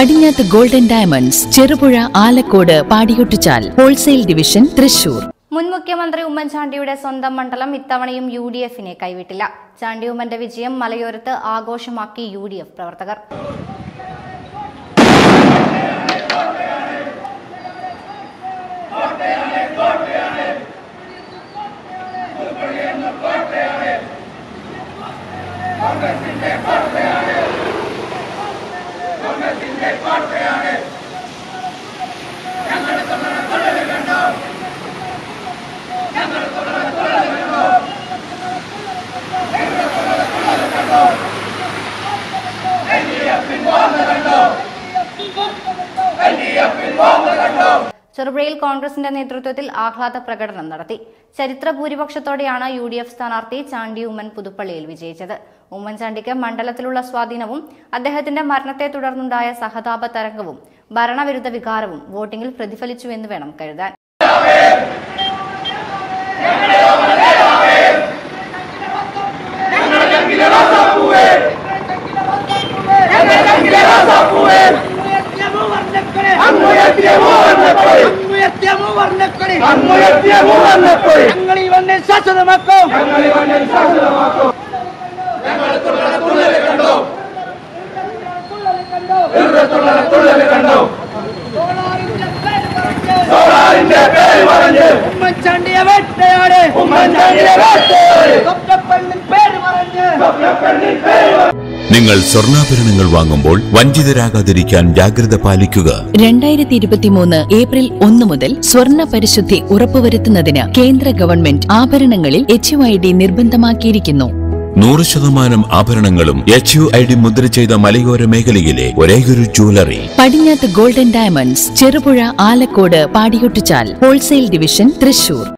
പടിഞ്ഞാത്ത് golden diamonds, Cherupuzha, Alakode, Padiyottuchal, wholesale division, Thrissur. മുൻ മുഖ്യമന്ത്രി ഉമ്മൻചാണ്ടിയുടെ സ്വന്തം മണ്ഡലം ഇത്തവണയും യുഡിഎഫിനെ കൈവിട്ടില്ല. ചാണ്ടി ഉമ്മന്റെ വിജയം മലയോരത്ത് ആഘോഷമാക്കി യുഡിഎഫ് പ്രവർത്തകർ. ചെറുപുഴയിൽ കോൺഗ്രസിന്റെ നേതൃത്വത്തിൽ ആഹ്ലാദ പ്രകടനം നടത്തി. ചരിത്ര ഭൂരിപക്ഷത്തോടെയാണ് യുഡിഎഫ് സ്ഥാനാർത്ഥി ചാണ്ടി ഉമ്മൻ പുതുപ്പള്ളിയിൽ വിജയിച്ചത്. ഉമ്മൻചാണ്ടിക്ക് മണ്ഡലത്തിലുള്ള സ്വാധീനവും അദ്ദേഹത്തിന്റെ മരണത്തെ തുടർന്നുണ്ടായ സഹതാപ തരംഗവും ഭരണവിരുദ്ധ വികാരവും വോട്ടിംഗിൽ പ്രതിഫലിച്ചുവെന്ന് വേണം കരുതാൻ. നിങ്ങൾ സ്വർണ്ണാഭരണങ്ങൾ വാങ്ങുമ്പോൾ വഞ്ചിതരാകാതിരിക്കാൻ ജാഗ്രത പാലിക്കുക. 2023 ഏപ്രിൽ 1 മുതൽ സ്വർണ്ണ പരിശുദ്ധി ഉറപ്പുവരുത്തുന്നതിന് കേന്ദ്ര ഗവൺമെന്റ് ആഭരണങ്ങളിൽ HUID നിർബന്ധമാക്കിയിരിക്കുന്നു. 100% ആഭരണങ്ങളും HUID മുദ്ര ചെയ്ത മലയോര മേഖലയിലെ ഒരേയൊരു ജ്വല്ലറി പടിഞ്ഞാത്ത് golden diamonds, Cherupuzha, Alakode, Padiyottuchal, wholesale division, Thrissur.